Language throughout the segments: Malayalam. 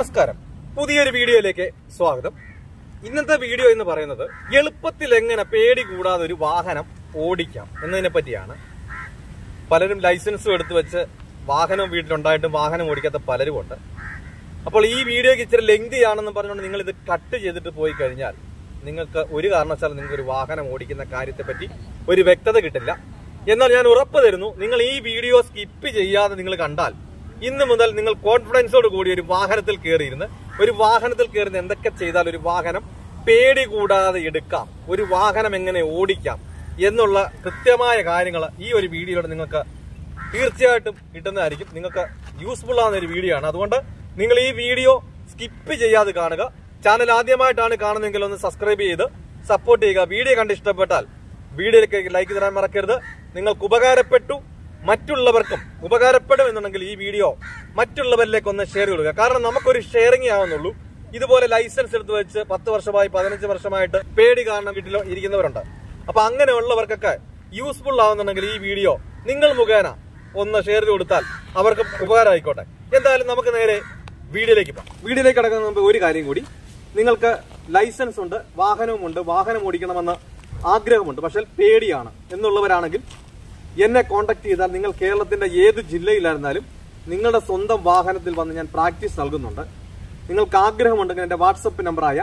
നമസ്കാരം, പുതിയൊരു വീഡിയോയിലേക്ക് സ്വാഗതം. ഇന്നത്തെ വീഡിയോ എന്ന് പറയുന്നത് എളുപ്പത്തിൽ എങ്ങനെ പേടി കൂടാതെ ഒരു വാഹനം ഓടിക്കാം എന്നതിനെ പറ്റിയാണ്. പലരും ലൈസൻസും എടുത്തു വെച്ച് വാഹനം വീട്ടിലുണ്ടായിട്ടും വാഹനം ഓടിക്കാത്ത പലരുമുണ്ട്. അപ്പോൾ ഈ വീഡിയോക്ക് ഇച്ചിരി ലെങ്തി ആണെന്ന് പറഞ്ഞുകൊണ്ട് നിങ്ങൾ ഇത് കട്ട് ചെയ്തിട്ട് പോയി കഴിഞ്ഞാൽ നിങ്ങൾക്ക് ഒരു കാരണവശാലും നിങ്ങൾക്ക് ഒരു വാഹനം ഓടിക്കുന്ന കാര്യത്തെപ്പറ്റി ഒരു വ്യക്തത കിട്ടില്ല. എന്നാൽ ഞാൻ ഉറപ്പ് തരുന്നു, നിങ്ങൾ ഈ വീഡിയോ സ്കിപ്പ് ചെയ്യാതെ നിങ്ങൾ കണ്ടാൽ ഇന്ന് മുതൽ നിങ്ങൾ കോൺഫിഡൻസോട് കൂടി ഒരു വാഹനത്തിൽ കയറുന്ന എന്തൊക്കെ ചെയ്താൽ ഒരു വാഹനം പേടി കൂടാതെ എടുക്കാം, ഒരു വാഹനം എങ്ങനെ ഓടിക്കാം എന്നുള്ള കൃത്യമായ കാര്യങ്ങൾ ഈ ഒരു വീഡിയോയിലൂടെ നിങ്ങൾക്ക് തീർച്ചയായിട്ടും കിട്ടുന്നതായിരിക്കും. നിങ്ങൾക്ക് യൂസ്ഫുൾ ആവുന്ന ഒരു വീഡിയോ ആണ്. അതുകൊണ്ട് നിങ്ങൾ ഈ വീഡിയോ സ്കിപ്പ് ചെയ്യാതെ കാണുക. ചാനൽ ആദ്യമായിട്ടാണ് കാണുന്നതെങ്കിൽ ഒന്ന് സബ്സ്ക്രൈബ് ചെയ്ത് സപ്പോർട്ട് ചെയ്യുക. വീഡിയോ കണ്ട് ഇഷ്ടപ്പെട്ടാൽ വീഡിയോയിലേക്ക് ലൈക്ക് തരാൻ മറക്കരുത്. നിങ്ങൾക്ക് ഉപകാരപ്പെട്ടു, മറ്റുള്ളവർക്കും ഉപകാരപ്പെടും എന്നുണ്ടെങ്കിൽ ഈ വീഡിയോ മറ്റുള്ളവരിലേക്ക് ഒന്ന് ഷെയർ ചെയ്യുക. കാരണം നമുക്കൊരു ഷെയറിംഗ് ആവുന്നുള്ളൂ. ഇതുപോലെ ലൈസൻസ് എടുത്ത് വെച്ച് 10 വർഷമായി 15 വർഷമായിട്ട് പേടി കാരണം വീട്ടിൽ ഇരിക്കുന്നവരുണ്ട്. അപ്പൊ അങ്ങനെയുള്ളവർക്കൊക്കെ യൂസ്ഫുൾ ആവുന്നുണ്ടെങ്കിൽ ഈ വീഡിയോ നിങ്ങൾ മുഖേന ഒന്ന് ഷെയർ ചെയ്ത് കൊടുത്താൽ അവർക്ക് ഉപകാരമായിക്കോട്ടെ. എന്തായാലും നമുക്ക് നേരെ വീഡിയോയിലേക്ക് പോകാം. വീഡിയോയിലേക്ക് കടക്കുന്ന മുമ്പ് ഒരു കാര്യം കൂടി, നിങ്ങൾക്ക് ലൈസൻസ് ഉണ്ട്, വാഹനവുമുണ്ട്, വാഹനം ഓടിക്കണമെന്ന് ആഗ്രഹമുണ്ട്, പക്ഷെ പേടിയാണ് എന്നുള്ളവരാണെങ്കിൽ എന്നെ കോൺടാക്ട് ചെയ്താൽ നിങ്ങൾ കേരളത്തിന്റെ ഏത് ജില്ലയിലായിരുന്നാലും നിങ്ങളുടെ സ്വന്തം വാഹനത്തിൽ വന്ന് ഞാൻ പ്രാക്ടീസ് നൽകുന്നുണ്ട്. നിങ്ങൾക്ക് ആഗ്രഹമുണ്ടെങ്കിൽ എന്റെ വാട്സപ്പ് നമ്പറായ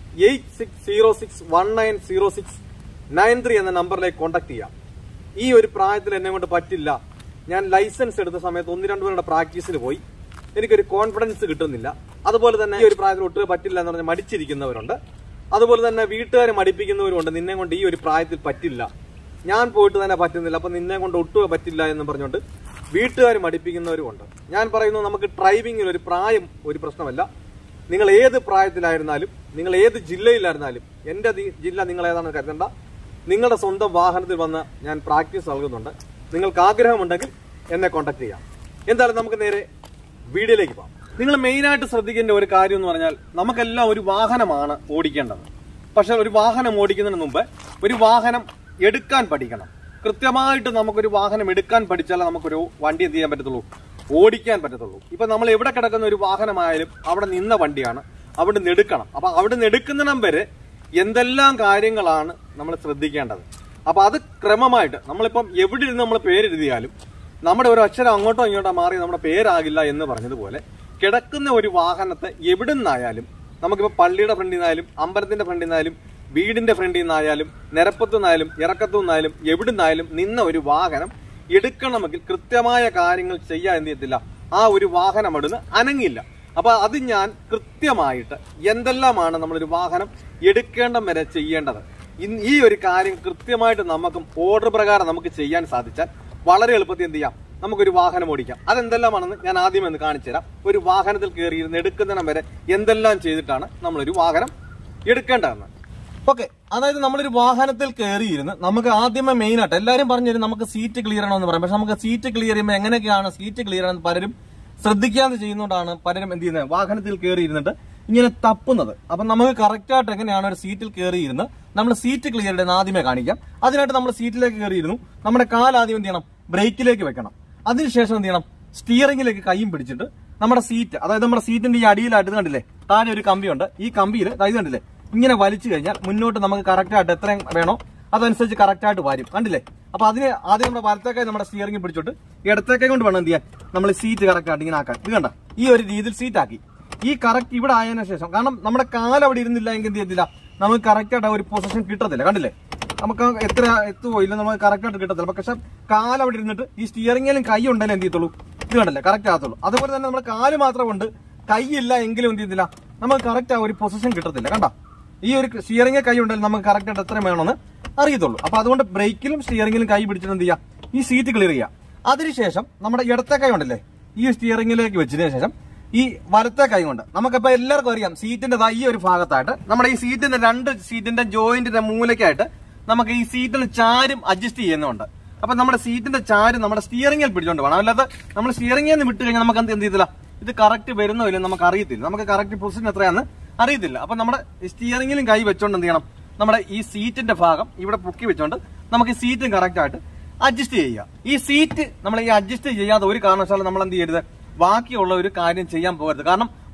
8606190693 എന്ന നമ്പറിലേക്ക് കോൺടാക്ട് ചെയ്യാം. ഈ ഒരു പ്രായത്തിൽ എന്നെ കൊണ്ട് പറ്റില്ല, ഞാൻ ലൈസൻസ് എടുത്ത സമയത്ത് 1-2 പേരുടെ പ്രാക്ടീസിന് പോയി, എനിക്കൊരു കോൺഫിഡൻസ് കിട്ടുന്നില്ല, അതുപോലെ തന്നെ ഈ ഒരു പ്രായത്തിൽ ഒട്ടും പറ്റില്ല എന്ന് പറഞ്ഞ് മടിച്ചിരിക്കുന്നവരുണ്ട്, അതുപോലെ തന്നെ വീട്ടുകാർ മടിപ്പിക്കുന്നവരുണ്ട്. നിന്നെ കൊണ്ട് ഈ ഒരു പ്രായത്തിൽ പറ്റില്ല, ഞാൻ പോയിട്ട് തന്നെ പറ്റുന്നില്ല, അപ്പൊ നിന്നെ കൊണ്ട് ഒട്ടും പറ്റില്ല എന്ന് പറഞ്ഞുകൊണ്ട് വീട്ടുകാർ മടിപ്പിക്കുന്നവരുമുണ്ട്. ഞാൻ പറയുന്നു, നമുക്ക് ഡ്രൈവിംഗിൽ ഒരു പ്രായം ഒരു പ്രശ്നമല്ല. നിങ്ങൾ ഏത് പ്രായത്തിലായിരുന്നാലും, നിങ്ങൾ ഏത് ജില്ലയിലായിരുന്നാലും, എന്റെ ജില്ല നിങ്ങൾ ഏതാണെന്ന് കരുതണ്ട, നിങ്ങളുടെ സ്വന്തം വാഹനത്തിൽ വന്ന് ഞാൻ പ്രാക്ടീസ് നൽകുന്നുണ്ട്. നിങ്ങൾക്ക് ആഗ്രഹമുണ്ടെങ്കിൽ എന്നെ കോൺടാക്ട് ചെയ്യാം. എന്തായാലും നമുക്ക് നേരെ വീഡിയോയിലേക്ക് പോകാം. നിങ്ങൾ മെയിനായിട്ട് ശ്രദ്ധിക്കേണ്ട ഒരു കാര്യം എന്ന് പറഞ്ഞാൽ, നമുക്കെല്ലാം ഒരു വാഹനമാണ് ഓടിക്കേണ്ടത്. പക്ഷെ ഒരു വാഹനം ഓടിക്കുന്നതിന് മുമ്പ് ഒരു വാഹനം എടുക്കാൻ പഠിക്കണം. കൃത്യമായിട്ട് നമുക്കൊരു വാഹനം എടുക്കാൻ പഠിച്ചാലേ നമുക്കൊരു വണ്ടി എന്ത് ചെയ്യാൻ പറ്റത്തുള്ളൂ, ഓടിക്കാൻ പറ്റത്തുള്ളൂ. ഇപ്പൊ നമ്മൾ എവിടെ കിടക്കുന്ന ഒരു വാഹനമായാലും അവിടെ നിന്ന വണ്ടിയാണ്, അവിടെ നിന്ന് എടുക്കണം. അപ്പൊ അവിടെ നിന്ന് എടുക്കുന്നിടം വരെ എന്തെല്ലാം കാര്യങ്ങളാണ് നമ്മൾ ശ്രദ്ധിക്കേണ്ടത്. അപ്പൊ അത് ക്രമമായിട്ട് നമ്മളിപ്പം എവിടെ ഇരുന്ന് നമ്മൾ പേരെഴുതിയാലും നമ്മുടെ ഒരു അക്ഷരം അങ്ങോട്ടോ ഇങ്ങോട്ടോ മാറി നമ്മുടെ പേരാകില്ല എന്ന് പറഞ്ഞതുപോലെ കിടക്കുന്ന ഒരു വാഹനത്തെ എവിടെ നിന്നായാലും, നമുക്കിപ്പോൾ പള്ളിയുടെ ഫ്രണ്ടിൽ നിന്നായാലും, അമ്പലത്തിന്റെ ഫ്രണ്ടിൽ നിന്നായാലും, വീടിന്റെ ഫ്രണ്ടിൽ നിന്നായാലും, നിരപ്പത്തു നിന്നായാലും, ഇറക്കത്തു നിന്നായാലും, എവിടെ നിന്നായാലും നിന്ന ഒരു വാഹനം എടുക്കണമെങ്കിൽ കൃത്യമായ കാര്യങ്ങൾ ചെയ്യാൻ എന്ത് ചെയ്യത്തില്ല, ആ ഒരു വാഹനം അവിടുന്ന് അനങ്ങില്ല. അപ്പൊ അത് ഞാൻ കൃത്യമായിട്ട് എന്തെല്ലാമാണ് നമ്മളൊരു വാഹനം എടുക്കേണ്ടം വരെ ചെയ്യേണ്ടത്, ഈ ഒരു കാര്യം കൃത്യമായിട്ട് നമുക്കും ഓർഡർ പ്രകാരം നമുക്ക് ചെയ്യാൻ സാധിച്ചാൽ വളരെ എളുപ്പത്തിൽ എന്ത് ചെയ്യാം, നമുക്കൊരു വാഹനം ഓടിക്കാം. അതെന്തെല്ലാമാണെന്ന് ഞാൻ ആദ്യം ഒന്ന് കാണിച്ചു തരാം. ഒരു വാഹനത്തിൽ കയറിയിരുന്ന് എടുക്കുന്നിടം വരെ എന്തെല്ലാം ചെയ്തിട്ടാണ് നമ്മളൊരു വാഹനം എടുക്കേണ്ടതെന്ന്. ഓക്കെ, അതായത് നമ്മളൊരു വാഹനത്തിൽ കയറിയിരുന്ന് നമുക്ക് ആദ്യമേ മെയിൻ ആയിട്ട് എല്ലാവരും പറഞ്ഞുതരും നമുക്ക് സീറ്റ് ക്ലിയർ ആണോ എന്ന് പറയാം. പക്ഷെ നമുക്ക് സീറ്റ് ക്ലിയർ ചെയ്യുമ്പോൾ എങ്ങനെയൊക്കെയാണ് സീറ്റ് ക്ലിയർ ആണെന്ന് പലരും ശ്രദ്ധിക്കാതെ ചെയ്യുന്നതുകൊണ്ടാണ് പലരും എന്ത് ചെയ്യുന്നത്, വാഹനത്തിൽ കയറിയിരുന്നിട്ട് ഇങ്ങനെ തപ്പുന്നത്. അപ്പൊ നമുക്ക് കറക്റ്റായിട്ട് എങ്ങനെയാണ് ഒരു സീറ്റിൽ കയറിയിരുന്ന് നമ്മൾ സീറ്റ് ക്ലിയർ ചെയ്യുന്നത് ആദ്യമേ കാണിക്കാം. അതിനായിട്ട് നമ്മൾ സീറ്റിലേക്ക് കയറിയിരുന്നു, നമ്മുടെ കാൽ ആദ്യം എന്ത് ചെയ്യണം, ബ്രേക്കിലേക്ക് വെക്കണം. അതിനുശേഷം എന്ത് ചെയ്യണം, സ്റ്റിയറിംഗിലേക്ക് കൈയും പിടിച്ചിട്ട് നമ്മുടെ സീറ്റ്, അതായത് നമ്മുടെ സീറ്റിന്റെ ഈ അടിയിലായിട്ട് കണ്ടില്ലേ, താഴെ ഒരു കമ്പിയുണ്ട്, ഈ കമ്പിയിൽ ഇത് കണ്ടില്ലേ ഇങ്ങനെ വലിച്ചു കഴിഞ്ഞാൽ മുന്നോട്ട് നമുക്ക് കറക്റ്റായിട്ട് എത്രയും വേണോ അതനുസരിച്ച് കറക്റ്റായിട്ട് വരും. കണ്ടില്ലേ? അപ്പൊ അതിന് ആദ്യം നമ്മുടെ വലത്തേക്കായി നമ്മുടെ സ്റ്റിയറിംഗ് പിടിച്ചിട്ട് ഇടത്തേക്കായി കൊണ്ട് വേണം എന്ത് ചെയ്യാൻ, നമ്മൾ സീറ്റ് കറക്റ്റായിട്ട് ഇങ്ങനെ ആക്കാൻ. ഇത് കണ്ട, ഈ ഒരു രീതിയിൽ സീറ്റ് ആക്കി ഈ കറക്റ്റ് ഇവിടെ ആയതിനു ശേഷം, കാരണം നമ്മുടെ കാൽ അവിടെ ഇരുന്നില്ല എങ്കിൽ എന്ത് ചെയ്യത്തില്ല, നമുക്ക് കറക്റ്റായിട്ട് ഒരു പൊസിഷൻ കിട്ടത്തില്ല. കണ്ടില്ലേ, നമുക്ക് എത്ര എത്തുപോയില്ല, നമുക്ക് കറക്റ്റായിട്ട് കിട്ടത്തില്ല. പക്ഷെ കാൽ അവിടെ ഇരുന്നിട്ട് ഈ സ്റ്റിയറിംഗിലും കൈ ഉണ്ടെങ്കിലും എന്ത് ചെയ്യത്തുള്ളൂ, ഇത് കണ്ടല്ലേ കറക്റ്റ് ആകത്തുള്ളൂ. അതുപോലെ തന്നെ നമ്മുടെ കാല് മാത്രം കൊണ്ട് കൈയില്ല എങ്കിലും എന്ത് ചെയ്യത്തില്ല, നമുക്ക് കറക്റ്റ് ആ ഒരു പൊസിഷൻ കിട്ടത്തില്ല. കണ്ട, ഈ ഒരു സ്റ്റിയറിംഗ് കൈ ഉണ്ടെങ്കിൽ നമുക്ക് കറക്റ്റായിട്ട് എത്ര വേണമെന്ന് അറിയത്തുള്ളൂ. അപ്പൊ അതുകൊണ്ട് ബ്രേക്കിലും സ്റ്റിയറിംഗിലും കൈ പിടിച്ചിട്ട് എന്ത് ചെയ്യാം, ഈ സീറ്റ് ക്ലിയർ ചെയ്യാം. അതിനുശേഷം നമ്മുടെ ഇടത്തെ കൈ ഉണ്ടല്ലേ, ഈ സ്റ്റിയറിംഗിലേക്ക് വെച്ചതിന് ശേഷം ഈ വലത്തെ കൈ കൊണ്ട് നമുക്കിപ്പോ എല്ലാവർക്കും അറിയാം, സീറ്റിന്റെ ഈ ഒരു ഭാഗത്തായിട്ട് നമ്മുടെ ഈ സീറ്റിന്റെ 2 സീറ്റിന്റെ ജോയിന്റിന്റെ മൂലക്കായിട്ട് നമുക്ക് ഈ സീറ്റിന് ചാരും അഡ്ജസ്റ്റ് ചെയ്യുന്നുണ്ട്. അപ്പൊ നമ്മുടെ സീറ്റിന്റെ ചാര് നമ്മുടെ സ്റ്റിയറിംഗിൽ പിടിച്ചോണ്ട് വേണം. അല്ലാതെ നമ്മൾ സ്റ്റിയറിംഗിൽ നിന്ന് വിട്ട് കഴിഞ്ഞാൽ നമുക്ക് എന്ത് ചെയ്തില്ല, ഇത് കറക്റ്റ് വരുന്നോ ഇല്ലെന്ന് നമുക്ക് അറിയത്തില്ല, നമുക്ക് കറക്റ്റ് പൊസിഷൻ എത്രയാന്ന് അറിയത്തില്ല. അപ്പൊ നമ്മുടെ സ്റ്റിയറിംഗിലും കൈ വെച്ചോണ്ട് എന്ത് ചെയ്യണം, നമ്മുടെ ഈ സീറ്റിന്റെ ഭാഗം ഇവിടെ പൊക്കി വെച്ചോണ്ട് നമുക്ക് ഈ സീറ്റും കറക്റ്റ് ആയിട്ട് അഡ്ജസ്റ്റ് ചെയ്യുക. ഈ സീറ്റ് നമ്മൾ ഈ അഡ്ജസ്റ്റ് ചെയ്യാതെ ഒരു കാരണവശാലും നമ്മൾ എന്ത് ചെയ്യരുത്, ബാക്കിയുള്ള ഒരു കാര്യം ചെയ്യാൻ പോകരുത്. കാരണം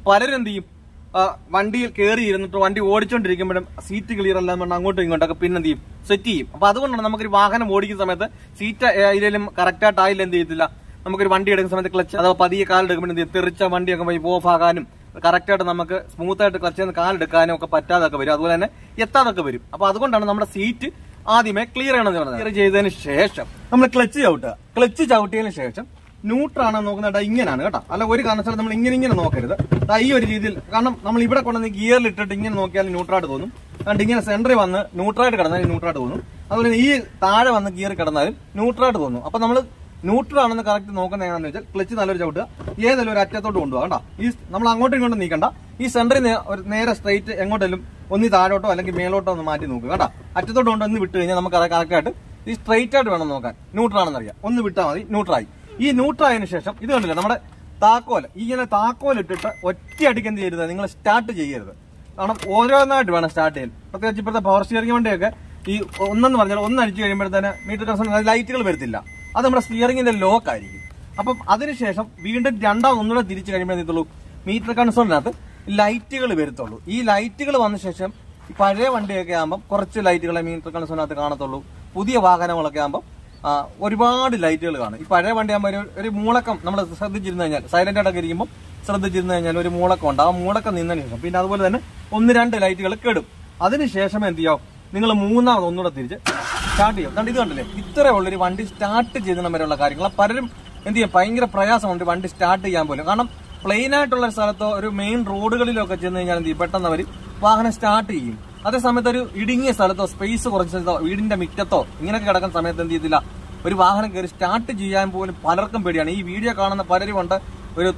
പലരും എന്ത് ചെയ്യും, വണ്ടിയിൽ കയറി ഇരുന്നിട്ട് വണ്ടി ഓടിച്ചോണ്ടിരിക്കുമ്പോഴും സീറ്റ് ക്ലിയർ അല്ലാന്ന് പറഞ്ഞാൽ അങ്ങോട്ടും ഇങ്ങോട്ടൊക്കെ പിന്നെ എന്ത് ചെയ്യും, സെറ്റ് ചെയ്യും. അപ്പൊ അതുകൊണ്ടാണ് നമുക്കൊരു വാഹനം ഓടിക്കുന്ന സമയത്ത് സീറ്റ് ഇതിലും കറക്റ്റായിട്ട് ആയില്ല എന്ത് ചെയ്യത്തില്ല, നമുക്കൊരു വണ്ടി എടുക്കുന്ന സമയത്ത് ക്ലച്ച് അഥവാ പതിയെ കാലെടുക്കുമ്പോൾ എന്ത് ചെയ്യും, തെറിച്ച വണ്ടിയൊക്കെ പോയി ഓഫ് ആകാനും കറക്റ്റായിട്ട് നമുക്ക് സ്മൂത്തായിട്ട് ക്ലച്ചിൽ നിന്ന് കാലെടുക്കാനും ഒക്കെ പറ്റാതൊക്കെ വരും, അതുപോലെ തന്നെ എത്താതൊക്കെ വരും. അപ്പൊ അതുകൊണ്ടാണ് നമ്മുടെ സീറ്റ് ആദ്യമേ ക്ലിയർ ആണെന്ന് പറഞ്ഞത്. ക്ലിയർ ചെയ്തതിന് ശേഷം നമ്മൾ ക്ലച്ച് ചവിട്ടുക. ക്ലച്ച് ചവിട്ടിയതിന് ശേഷം ന്യൂട്രാണോ നോക്കുന്നത് ഇങ്ങനെയാണ് കേട്ടോ, അല്ല ഒരു കാരണവശാലും നമ്മൾ ഇങ്ങനെ നോക്കരുത്. ഈ ഒരു രീതിയിൽ, കാരണം നമ്മൾ ഇവിടെ കൊണ്ടുവന്ന് ഗിയറിൽ ഇട്ടിട്ട് ഇങ്ങനെ നോക്കിയാൽ ന്യൂട്രായിട്ട് തോന്നും, അതുകൊണ്ട് ഇങ്ങനെ സെന്ററിൽ വന്ന് ന്യൂട്രായിട്ട് കിടന്നാലും ന്യൂട്രായിട്ട് തോന്നും, അതുപോലെ ഈ താഴെ വന്ന് ഗിയർ കിടന്നാലും ന്യൂട്രായിട്ട് തോന്നും. അപ്പൊ നമ്മൾ ന്യൂട്രൽ ആണെന്ന് കറക്റ്റ് നോക്കുന്നത് എങ്ങനെയാണെന്ന് വെച്ചാൽ ക്ലച്ച് നല്ലൊരു ചവിട്ടുക, ഏതെങ്കിലും ഒരു അറ്റത്തോട്ട് കൊണ്ടുപോകാം കേട്ടോ. ഈ നമ്മൾ അങ്ങോട്ടും ഇങ്ങോട്ടും നീക്കണ്ട, ഈ സെന്ററിൽ നേരെ സ്ട്രൈറ്റ് എങ്ങോട്ടെങ്കിലും ഒന്നി താഴോട്ടോ അല്ലെങ്കിൽ മേലോട്ടോ ഒന്ന് മാറ്റി നോക്കുക കേട്ടോ. അറ്റത്തോട്ട് കൊണ്ടൊന്ന് വിട്ട് കഴിഞ്ഞാൽ നമുക്ക് കറക്റ്റായിട്ട് ഈ സ്ട്രൈറ്റ് ആയിട്ട് വേണം നോക്കാൻ. ന്യൂട്രൽ ആണെന്ന് അറിയാം, ഒന്ന് വിട്ടാൽ മതി, ന്യൂട്രലായി. ഈ ന്യൂട്രലായതിനു ശേഷം ഇത് കണ്ടില്ല, നമ്മുടെ താക്കോല് ഇങ്ങനെ താക്കോലിട്ടിട്ട് ഒറ്റയടിക്ക് എന്ത് ചെയ്യരുത്, നിങ്ങൾ സ്റ്റാർട്ട് ചെയ്യരുത്. കാരണം ഓരോന്നായിട്ട് വേണം സ്റ്റാർട്ട് ചെയ്യാൻ. പ്രത്യേകിച്ച് ഇപ്പോഴത്തെ പവർ സ്റ്റിയറിംഗ് വണ്ടിയൊക്കെ ഈ ഒന്നെന്ന് പറഞ്ഞാൽ ഒന്നടിച്ചു കഴിയുമ്പോഴത്തേന് മീറ്റർ കൺസോൺ ലൈറ്റുകൾ വരത്തില്ല, അത് നമ്മുടെ സ്റ്റിയറിംഗിന്റെ ലോക്ക് ആയിരിക്കും. അപ്പം അതിനുശേഷം വീണ്ടും ഒന്നുകൂടെ തിരിച്ചു കഴിയുമ്പോൾ എന്തുള്ളൂ, മീറ്റർ കൺസോളിനകത്ത് ലൈറ്റുകൾ വരത്തുള്ളൂ. ഈ ലൈറ്റുകൾ വന്ന ശേഷം പഴയ വണ്ടിയൊക്കെ ആകുമ്പോൾ കുറച്ച് ലൈറ്റുകളെ മീറ്റർ കൺസോളിനകത്ത് കാണത്തുള്ളൂ. പുതിയ വാഹനങ്ങളൊക്കെ ആകുമ്പോൾ ഒരുപാട് ലൈറ്റുകൾ കാണും. ഈ പഴയ വണ്ടി ആകുമ്പോൾ ഒരു മൂളക്കം നമ്മൾ ശ്രദ്ധിച്ചിരുന്നു കഴിഞ്ഞാൽ, സൈലന്റ് ആയിട്ടൊക്കെ ഇരിക്കുമ്പോൾ ശ്രദ്ധിച്ചിരുന്നു കഴിഞ്ഞാൽ ഒരു മൂളക്കം ഉണ്ട്. ആ മൂളക്കം നിന്നതിന് ശേഷം പിന്നെ അതുപോലെ തന്നെ 1-2 ലൈറ്റുകൾ കെടും. അതിനുശേഷം എന്ത് ചെയ്യാം, നിങ്ങൾ മൂന്നാമത് ഒന്നുകൂടെ തിരിച്ച് സ്റ്റാർട്ട് ചെയ്യും. അതുകൊണ്ട് ഇത് കണ്ടില്ലേ, ഇത്രേ ഉള്ളൊരു വണ്ടി സ്റ്റാർട്ട് ചെയ്യുന്ന വരെയുള്ള കാര്യങ്ങൾ. പലരും എന്ത് ചെയ്യും, ഭയങ്കര പ്രയാസമുണ്ട് വണ്ടി സ്റ്റാർട്ട് ചെയ്യാൻ പോലും. കാരണം പ്ലെയിൻ ആയിട്ടുള്ള സ്ഥലത്തോ ഒരു മെയിൻ റോഡുകളിലൊക്കെ ചെന്ന് കഴിഞ്ഞാൽ എന്ത് ചെയ്യും, പെട്ടെന്ന് അവർ വാഹനം സ്റ്റാർട്ട് ചെയ്യും. അതേസമയത്ത് ഒരു ഇടുങ്ങിയ സ്ഥലത്തോ സ്പേസ് കുറച്ച സ്ഥലത്തോ വീടിന്റെ മിറ്റത്തോ ഇങ്ങനെയൊക്കെ കിടക്കുന്ന സമയത്ത് എന്ത് ചെയ്തില്ല, ഒരു വാഹനം കയറി സ്റ്റാർട്ട് ചെയ്യാൻ പോലും പലർക്കും പേടിയാണ്. ഈ വീഡിയോ കാണുന്ന പലരും ഉണ്ട്, ഒരു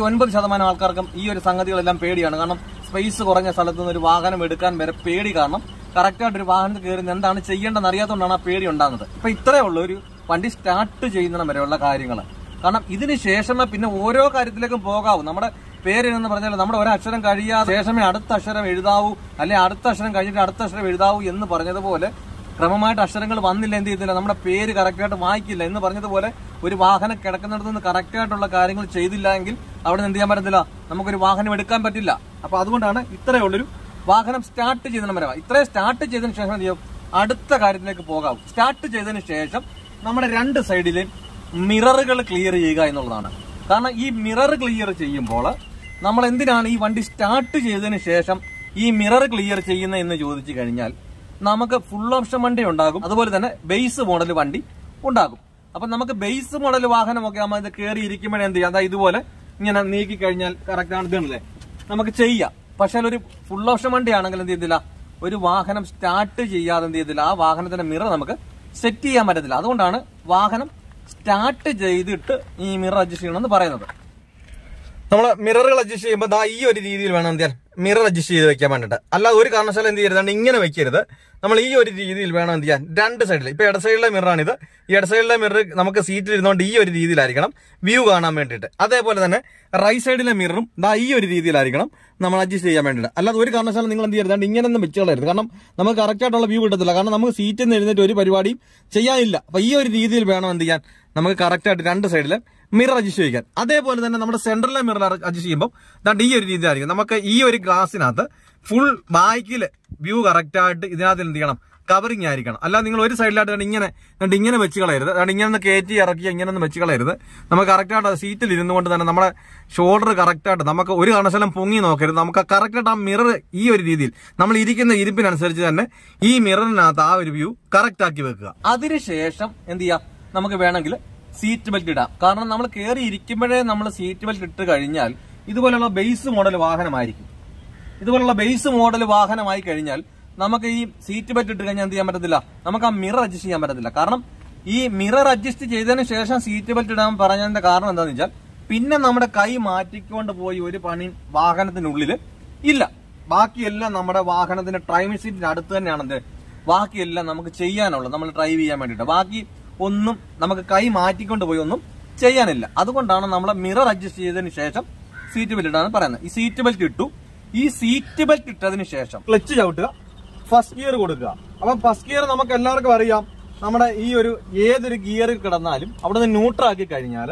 99% ആൾക്കാർക്കും ഈ ഒരു സംഗതികളെല്ലാം പേടിയാണ്. കാരണം സ്പേസ് കുറഞ്ഞ സ്ഥലത്ത് നിന്ന് ഒരു വാഹനം എടുക്കാൻ വരെ പേടി. കാരണം കറക്റ്റായിട്ട് ഒരു വാഹനത്തിൽ കയറി എന്താണ് ചെയ്യേണ്ടതെന്ന് അറിയാത്തതുകൊണ്ടാണ് ആ പേടി ഉണ്ടാകുന്നത്. അപ്പൊ ഇത്രയേ ഉള്ളൂ ഒരു വണ്ടി സ്റ്റാർട്ട് ചെയ്യുന്ന വരെയുള്ള കാര്യങ്ങൾ. കാരണം ഇതിന് ശേഷമേ പിന്നെ ഓരോ കാര്യത്തിലേക്കും പോകാവൂ. നമ്മുടെ പേര് എന്ന് പറഞ്ഞാൽ നമ്മുടെ ഒരക്ഷരം കഴിയാതെ ശേഷമേ അടുത്ത അക്ഷരം എഴുതാവൂ, അല്ലെ അടുത്ത അക്ഷരം കഴിഞ്ഞിട്ട് അടുത്ത അക്ഷരം എഴുതാവൂ എന്ന് പറഞ്ഞതുപോലെ ക്രമമായിട്ട് അക്ഷരങ്ങൾ വന്നില്ല, എന്ത് ചെയ്തില്ല, നമ്മുടെ പേര് കറക്റ്റായിട്ട് വായിക്കില്ല എന്ന് പറഞ്ഞതുപോലെ ഒരു വാഹനം കിടക്കുന്നിടത്ത് നിന്ന് കറക്റ്റായിട്ടുള്ള കാര്യങ്ങൾ ചെയ്തില്ല എങ്കിൽ അവിടെ നിന്ന് എന്ത് ചെയ്യാൻ പറ്റത്തില്ല, നമുക്കൊരു വാഹനം എടുക്കാൻ പറ്റില്ല. അപ്പൊ അതുകൊണ്ടാണ് ഇത്രയേ ഉള്ളൊരു വാഹനം സ്റ്റാർട്ട് ചെയ്തതിന് വരെ. ഇത്രയും സ്റ്റാർട്ട് ചെയ്തതിനു ശേഷം എന്ത് ചെയ്യും, അടുത്ത കാര്യത്തിലേക്ക് പോകാം. സ്റ്റാർട്ട് ചെയ്തതിന് ശേഷം നമ്മുടെ 2 സൈഡിലെ മിററുകൾ ക്ലിയർ ചെയ്യുക എന്നുള്ളതാണ്. കാരണം ഈ മിറർ ക്ലിയർ ചെയ്യുമ്പോൾ നമ്മൾ എന്തിനാണ് ഈ വണ്ടി സ്റ്റാർട്ട് ചെയ്തതിന് ശേഷം ഈ മിറർ ക്ലിയർ ചെയ്യുന്ന എന്ന് ചോദിച്ചു കഴിഞ്ഞാൽ, നമുക്ക് ഫുൾ ഓപ്ഷൻ വണ്ടി ഉണ്ടാകും, അതുപോലെ തന്നെ ബേസ് മോഡൽ വണ്ടി ഉണ്ടാകും. അപ്പൊ നമുക്ക് ബേസ് മോഡൽ വാഹനമൊക്കെ ആകുമ്പോൾ ഇത് കയറി ഇരിക്കുമ്പോഴേ എന്ത് ചെയ്യാം, അതായത് ഇതുപോലെ ഇങ്ങനെ നീക്കി കഴിഞ്ഞാൽ കറക്റ്റ് ആണ്, ഇതാണല്ലേ നമുക്ക് ചെയ്യാം. പക്ഷെ ഒരു ഫുൾ ഓപ്ഷൻ വണ്ടി ആണെങ്കിൽ എന്ത് ചെയ്തില്ല, ഒരു വാഹനം സ്റ്റാർട്ട് ചെയ്യാതെ എന്ത് ചെയ്തില്ല, ആ വാഹനത്തിന്റെ മിറർ നമുക്ക് സെറ്റ് ചെയ്യാൻ പറ്റത്തില്ല. അതുകൊണ്ടാണ് വാഹനം സ്റ്റാർട്ട് ചെയ്തിട്ട് ഈ മിറർ അഡ്ജസ്റ്റ് ചെയ്യണമെന്ന് പറയുന്നത്. നമ്മൾ മിററുകൾ അഡ്ജസ്റ്റ് ചെയ്യുമ്പോൾ ഈ ഒരു രീതിയിൽ വേണം എന്ത് ചെയ്യാൻ, മിറർ അഡ്ജസ്റ്റ് ചെയ്ത് വെക്കാൻ വേണ്ടിട്ട്. അല്ലാതെ ഒരു കാരണവശാലും എന്ത് ചെയ്യരുത്, ഇങ്ങനെ വെക്കരുത്. നമ്മൾ ഈ ഒരു രീതിയിൽ വേണം എന്ത് ചെയ്യാൻ, 2 സൈഡിൽ. ഇപ്പൊ ഇട സൈഡിലെ മിററാണിത്, ഈ ഇട സൈഡിലെ മിറർ നമുക്ക് സീറ്റിൽ ഇരുന്നുകൊണ്ട് ഈ ഒരു രീതിയിലായിരിക്കണം വ്യൂ കാണാൻ വേണ്ടിയിട്ട്. അതേപോലെ തന്നെ റൈറ്റ് സൈഡിലെ മിററും ഈ ഒരു രീതിയിലായിരിക്കണം നമ്മൾ അഡ്ജസ്റ്റ് ചെയ്യാൻ വേണ്ടിയിട്ട്. അല്ലാതെ ഒരു കാരണവശാലും നിങ്ങൾ എന്ത് ചെയ്യരുത്, ഇങ്ങനെ ഒന്നും വെച്ച് കളയരുത്. കാരണം നമുക്ക് കറക്റ്റായിട്ടുള്ള വ്യൂ കിട്ടത്തില്ല. കാരണം നമുക്ക് സീറ്റിൽ നിന്ന് എഴുന്നേറ്റ് ഒരു പരിപാടിയും ചെയ്യാനില്ല. അപ്പൊ ഈ ഒരു രീതിയിൽ വേണം എന്ത് ചെയ്യാൻ, നമുക്ക് കറക്റ്റായിട്ട് 2 സൈഡിലെ മിറർ അഡ്ജസ്റ്റ് ചെയ്യാൻ. അതേപോലെ തന്നെ നമ്മുടെ സെന്ററിലെ മിറർ അഡ്ജസ്റ്റ് ചെയ്യുമ്പോൾ ദാണ്ട് ഈ ഒരു രീതിയിലായിരിക്കും. നമുക്ക് ഈ ഒരു ഗ്ലാസിനകത്ത് ഫുൾ ബാക്കിൽ വ്യൂ കറക്റ്റായിട്ട് ഇതിനകത്ത് എന്ത് ചെയ്യണം, കവറിങ് ആയിരിക്കണം. അല്ലാതെ നിങ്ങൾ ഒരു സൈഡിലായിട്ട് ഇങ്ങനെ വെച്ച് കളയരുത്, ഇങ്ങനെ ഒന്ന് കയറ്റി ഇറക്കി ഇങ്ങനെ ഒന്ന് വെച്ച് കളയരുത്. നമുക്ക് കറക്റ്റായിട്ട് സീറ്റിൽ ഇരുന്നുകൊണ്ട് തന്നെ നമ്മുടെ ഷോൾഡർ കറക്റ്റായിട്ട്, നമുക്ക് ഒരു കാരണവശാലും പൊങ്ങി നോക്കരുത്. നമുക്ക് കറക്റ്റായിട്ട് ആ മിറർ ഈ ഒരു രീതിയിൽ നമ്മൾ ഇരിക്കുന്ന ഇരിപ്പിനനുസരിച്ച് തന്നെ ഈ മിററിനകത്ത് ആ ഒരു വ്യൂ കറക്റ്റ് ആക്കി വെക്കുക. അതിനുശേഷം എന്ത് ചെയ്യാം, നമുക്ക് വേണമെങ്കിൽ സീറ്റ് ബെൽറ്റ് ഇടാം. കാരണം നമ്മൾ കയറി ഇരിക്കുമ്പോഴേ നമ്മൾ സീറ്റ് ബെൽറ്റ് ഇട്ട് കഴിഞ്ഞാൽ ഇതുപോലുള്ള ബേസ് മോഡൽ വാഹനമായിരിക്കും. ഇതുപോലുള്ള ബേസ് മോഡൽ വാഹനമായി കഴിഞ്ഞാൽ നമുക്ക് ഈ സീറ്റ് ബെൽറ്റ് ഇട്ട് കഴിഞ്ഞാൽ എന്ത് ചെയ്യാൻ പറ്റത്തില്ല, നമുക്ക് ആ മിറർ അഡ്ജസ്റ്റ് ചെയ്യാൻ പറ്റത്തില്ല. കാരണം ഈ മിറർ അഡ്ജസ്റ്റ് ചെയ്തതിന് ശേഷം സീറ്റ് ബെൽറ്റ് ഇടാൻ പറഞ്ഞതിന്റെ കാരണം എന്താണെന്ന് വെച്ചാൽ, പിന്നെ നമ്മുടെ കൈ മാറ്റിക്കൊണ്ട് പോയി ഒരു പണി വാഹനത്തിനുള്ളിൽ ഇല്ല. ബാക്കിയെല്ലാം നമ്മുടെ വാഹനത്തിന്റെ ഡ്രൈവിംഗ് സീറ്റിന് അടുത്ത് തന്നെയാണെന്ത്, ബാക്കിയെല്ലാം നമുക്ക് ചെയ്യാനുള്ളത് നമ്മൾ ഡ്രൈവ് ചെയ്യാൻ വേണ്ടിയിട്ട്. ബാക്കി ഒന്നും നമുക്ക് കൈ മാറ്റിക്കൊണ്ട് പോയി ഒന്നും ചെയ്യാനില്ല. അതുകൊണ്ടാണ് നമ്മൾ മിറർ അഡ്ജസ്റ്റ് ചെയ്തതിന് ശേഷം സീറ്റ് ബെൽറ്റ് ഇടാന്ന് പറയുന്നത്. ഈ സീറ്റ് ബെൽറ്റ് ഇട്ടു. ഈ സീറ്റ് ബെൽറ്റ് ഇട്ടതിന് ശേഷം ക്ലച്ച് ചവിട്ടുക, ഫസ്റ്റ് ഗിയർ കൊടുക്കുക. അപ്പൊ ഫസ്റ്റ് ഗിയർ നമുക്ക് എല്ലാവർക്കും അറിയാം, നമ്മുടെ ഈ ഒരു ഏതൊരു ഗിയറിൽ കിടന്നാലും അവിടെ നിന്ന് ന്യൂട്രാക്കി കഴിഞ്ഞാൽ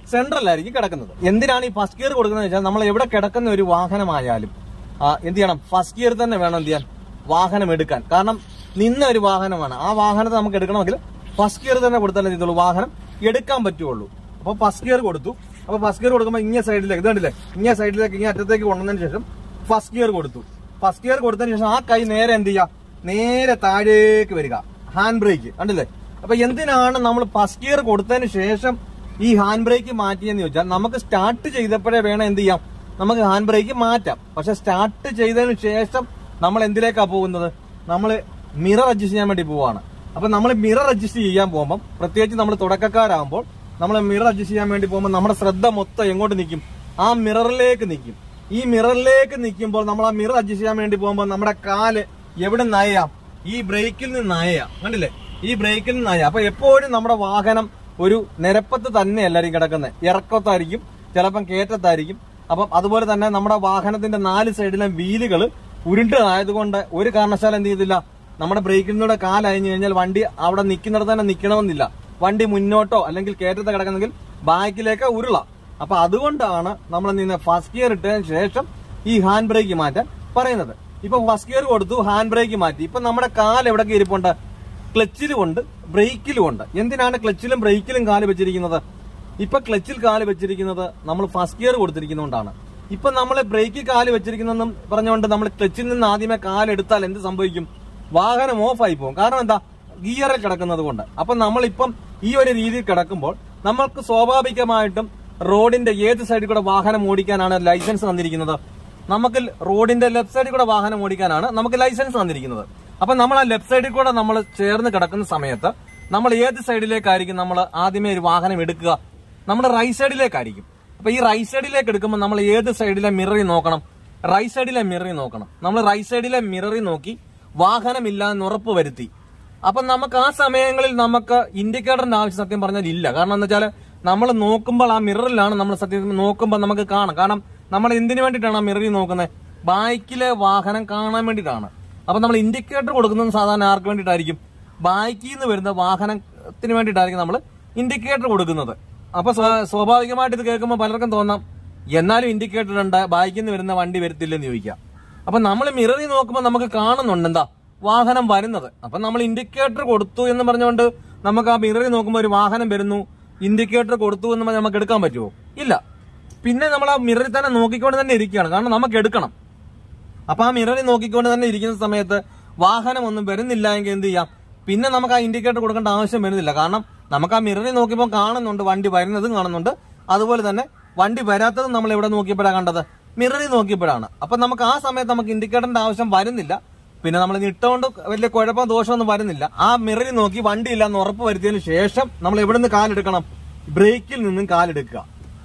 സെൻട്രലായിരിക്കും കിടക്കുന്നത്. എന്തിനാണ് ഈ ഫസ്റ്റ് ഗിയർ കൊടുക്കുന്നത് വെച്ചാൽ നമ്മൾ എവിടെ കിടക്കുന്ന ഒരു വാഹനമായാലും എന്ത് ചെയ്യണം, ഫസ്റ്റ് ഗിയർ തന്നെ വേണം എന്ത് ചെയ്യാൻ, വാഹനം എടുക്കാൻ. കാരണം നിന്ന ഒരു വാഹനമാണ്, ആ വാഹനത്തെ നമുക്ക് എടുക്കണമെങ്കിൽ ഫസ്റ്റ് ഗിയർ തന്നെ കൊടുത്താലേ ഇതുള്ളൂ വാഹനം എടുക്കാൻ പറ്റുള്ളൂ. അപ്പൊ ഫസ്റ്റ് ഗിയർ കൊടുത്തു. അപ്പൊ ഫസ്റ്റ് ഗിയർ കൊടുക്കുമ്പോൾ ഇങ്ങനെ സൈഡിലേക്ക്, ഇതുണ്ടല്ലേ, ഇങ്ങനെ സൈഡിലേക്ക് ഇങ്ങനെ അറ്റത്തേക്ക് കൊണ്ടുവന്നതിന് ശേഷം ഫസ്റ്റ് ഗിയർ കൊടുത്തു. ഫസ്റ്റ് ഗിയർ കൊടുത്തതിന് ശേഷം ആ കൈ നേരെ എന്ത് ചെയ്യുക, നേരെ താഴേക്ക് വരിക, ഹാൻഡ് ബ്രേക്ക് കണ്ടില്ലേ. അപ്പൊ എന്തിനാണ് നമ്മൾ ഫസ്റ്റ് ഗിയർ കൊടുത്തതിന് ശേഷം ഈ ഹാൻഡ് ബ്രേക്ക് മാറ്റിയെന്ന് ചോദിച്ചാൽ, നമുക്ക് സ്റ്റാർട്ട് ചെയ്തപ്പോഴേ വേണം എന്ത് ചെയ്യാം, നമുക്ക് ഹാൻഡ് ബ്രേക്ക് മാറ്റാം. പക്ഷെ സ്റ്റാർട്ട് ചെയ്തതിന് ശേഷം നമ്മൾ എന്തിലേക്കാ പോകുന്നത്, നമ്മൾ മിറർ അഡ്ജസ്റ്റ് ചെയ്യാൻ വേണ്ടി പോവാണ്. അപ്പൊ നമ്മൾ മിറർ അഡ്ജസ്റ്റ് ചെയ്യാൻ പോകുമ്പോൾ, പ്രത്യേകിച്ച് നമ്മൾ തുടക്കക്കാരാകുമ്പോൾ നമ്മൾ മിറർ അഡ്ജസ്റ്റ് ചെയ്യാൻ വേണ്ടി പോകുമ്പോൾ നമ്മുടെ ശ്രദ്ധ മൊത്തം എങ്ങോട്ട് നിൽക്കും, ആ മിററിലേക്ക് നിൽക്കും. ഈ മിററിലേക്ക് നിൽക്കുമ്പോൾ നമ്മൾ ആ മിറർ അഡ്ജസ്റ്റ് ചെയ്യാൻ വേണ്ടി പോകുമ്പോൾ നമ്മുടെ കാല് എവിടെ നയാം, ഈ ബ്രേക്കിൽ നിന്ന് നയാം. കണ്ടില്ലേ, ഈ ബ്രേക്കിൽ നിന്ന് നയാം. അപ്പൊ എപ്പോഴും നമ്മുടെ വാഹനം ഒരു നിരപ്പത്ത് തന്നെ എല്ലാവരും കിടക്കുന്നത്, ഇറക്കത്തായിരിക്കും, ചിലപ്പം കയറ്റത്തായിരിക്കും. അപ്പം അതുപോലെ തന്നെ നമ്മുടെ വാഹനത്തിന്റെ 4 സൈഡിലെ വീലുകൾ ഉരുണ്ടതായതുകൊണ്ട് ഒരു കാരണവശാലും എന്ത് ചെയ്തില്ല, നമ്മുടെ ബ്രേക്കിൽ നിന്നൂടെ കാലയഞ്ഞു കഴിഞ്ഞാൽ വണ്ടി അവിടെ നിൽക്കുന്നിടത്ത് തന്നെ നിൽക്കണമെന്നില്ല. വണ്ടി മുന്നോട്ടോ അല്ലെങ്കിൽ കയറ്റത്ത് കിടക്കുന്നെങ്കിൽ ബാക്കിലേക്ക് ഉരുളാം. അപ്പൊ അതുകൊണ്ടാണ് നമ്മൾ നിന്ന് ഫസ്റ്റ് ഗിയർ ഇട്ടതിന് ശേഷം ഈ ഹാൻഡ് ബ്രേക്ക് മാറ്റാൻ പറയുന്നത്. ഇപ്പൊ ഫസ്റ്റ് ഗിയർ കൊടുത്തു, ഹാൻഡ് ബ്രേക്ക് മാറ്റി. ഇപ്പൊ നമ്മുടെ കാല് എവിടെയൊക്കെ ഇരിപ്പുണ്ട്, ക്ലച്ചിലും ഉണ്ട്, ബ്രേക്കിലും ഉണ്ട്. എന്തിനാണ് ക്ലച്ചിലും ബ്രേക്കിലും കാല് വെച്ചിരിക്കുന്നത്? ഇപ്പൊ ക്ലച്ചിൽ കാല് വെച്ചിരിക്കുന്നത് നമ്മൾ ഫസ്റ്റ് ഗിയർ കൊടുത്തിരിക്കുന്നതുകൊണ്ടാണ്. ഇപ്പൊ നമ്മൾ ബ്രേക്കിൽ കാല് വെച്ചിരിക്കുന്നെന്നും പറഞ്ഞുകൊണ്ട് നമ്മൾ ക്ലച്ചിൽ നിന്ന് ആദ്യമേ കാലെടുത്താൽ എന്ത് സംഭവിക്കും, വാഹനം ഓഫ് ആയി പോകും. കാരണം എന്താ, ഗിയറിൽ കിടക്കുന്നത് കൊണ്ട്. അപ്പൊ നമ്മളിപ്പം ഈ ഒരു രീതിയിൽ കിടക്കുമ്പോൾ നമ്മൾക്ക് സ്വാഭാവികമായിട്ടും റോഡിന്റെ ഏത് സൈഡിൽ കൂടെ വാഹനം ഓടിക്കാനാണ് ലൈസൻസ് തന്നിരിക്കുന്നത്? നമുക്ക് റോഡിന്റെ ലെഫ്റ്റ് സൈഡിൽ കൂടെ വാഹനം ഓടിക്കാനാണ് നമുക്ക് ലൈസൻസ് തന്നിരിക്കുന്നത്. അപ്പൊ നമ്മൾ ആ ലെഫ്റ്റ് സൈഡിൽ കൂടെ നമ്മൾ ചേർന്ന് കിടക്കുന്ന സമയത്ത് നമ്മൾ ഏത് സൈഡിലേക്കായിരിക്കും നമ്മൾ ആദ്യമേ ഒരു വാഹനം എടുക്കുക? നമ്മുടെ റൈറ്റ് സൈഡിലേക്കായിരിക്കും. അപ്പൊ ഈ റൈറ്റ് സൈഡിലേക്ക് എടുക്കുമ്പോൾ നമ്മൾ ഏത് സൈഡിലെ മിററിൽ നോക്കണം? റൈറ്റ് സൈഡിലെ മിററിൽ നോക്കണം. നമ്മൾ റൈറ്റ് സൈഡിലെ മിററിൽ നോക്കി വാഹനമില്ലാന്ന് ഉറപ്പ് വരുത്തി. അപ്പൊ നമുക്ക് ആ സമയങ്ങളിൽ നമുക്ക് ഇൻഡിക്കേറ്ററിന്റെ ആവശ്യം സത്യം പറഞ്ഞാൽ ഇല്ല. കാരണം എന്താ വെച്ചാൽ നമ്മൾ നോക്കുമ്പോൾ ആ മിററിലാണ് നമ്മൾ സത്യം നോക്കുമ്പോൾ നമുക്ക് കാണാം. കാരണം നമ്മൾ എന്തിനു വേണ്ടിയിട്ടാണ് ആ മിററിൽ നോക്കുന്നത്? ബൈക്കിലെ വാഹനം കാണാൻ വേണ്ടിയിട്ടാണ്. അപ്പൊ നമ്മൾ ഇൻഡിക്കേറ്റർ കൊടുക്കുന്നത് സാധാരണ ആർക്ക് വേണ്ടിയിട്ടായിരിക്കും? ബൈക്കിൽ നിന്ന് വരുന്ന വാഹനത്തിന് വേണ്ടിയിട്ടായിരിക്കും നമ്മൾ ഇൻഡിക്കേറ്റർ കൊടുക്കുന്നത്. അപ്പൊ സ്വാഭാവികമായിട്ട് ഇത് കേൾക്കുമ്പോൾ പലർക്കും തോന്നാം, എന്നാലും ഇൻഡിക്കേറ്റർ ഉണ്ട്, ബൈക്കിൽ നിന്ന് വരുന്ന വണ്ടി വരത്തില്ലെന്ന് ചോദിക്കാം. അപ്പൊ നമ്മൾ മിററിൽ നോക്കുമ്പോൾ നമുക്ക് കാണുന്നുണ്ട് എന്താ, വാഹനം വരുന്നത്. അപ്പൊ നമ്മൾ ഇൻഡിക്കേറ്റർ കൊടുത്തു എന്ന് പറഞ്ഞുകൊണ്ട് നമുക്ക് ആ മിററിൽ നോക്കുമ്പോൾ ഒരു വാഹനം വരുന്നു, ഇൻഡിക്കേറ്റർ കൊടുത്തു എന്ന് പറഞ്ഞാൽ നമുക്ക് എടുക്കാൻ പറ്റുമോ? ഇല്ല. പിന്നെ നമ്മൾ ആ മിററിൽ തന്നെ നോക്കിക്കൊണ്ട് തന്നെ ഇരിക്കുകയാണ്, കാരണം നമുക്ക് എടുക്കണം. അപ്പൊ ആ മിററിൽ നോക്കിക്കൊണ്ട് തന്നെ ഇരിക്കുന്ന സമയത്ത് വാഹനം ഒന്നും വരുന്നില്ല എങ്കിൽ എന്ത് ചെയ്യാം? പിന്നെ നമുക്ക് ആ ഇൻഡിക്കേറ്റർ കൊടുക്കേണ്ട ആവശ്യം വരുന്നില്ല. കാരണം നമുക്ക് ആ മിററിൽ നോക്കിയപ്പോൾ കാണുന്നുണ്ട്, വണ്ടി വരുന്നതും കാണുന്നുണ്ട്, അതുപോലെ തന്നെ വണ്ടി വരാത്തതും നമ്മൾ എവിടെ നോക്കിയപ്പോഴാണ് കണ്ടത്? മിററിൽ നോക്കിയപ്പോഴാണ്. അപ്പൊ നമുക്ക് ആ സമയത്ത് നമുക്ക് ഇൻഡിക്കേറ്ററിന്റെ ആവശ്യം വരുന്നില്ല. പിന്നെ നമ്മൾ ഇട്ടുകൊണ്ട് വലിയ കുഴപ്പം ദോഷമൊന്നും വരുന്നില്ല. ആ മിററിൽ നോക്കി വണ്ടി ഇല്ലാന്ന് ഉറപ്പ് വരുത്തിയതിനു ശേഷം നമ്മൾ എവിടെ നിന്ന് കാലെടുക്കണം? ബ്രേക്കിൽ നിന്നും കാലെടുക്കുക.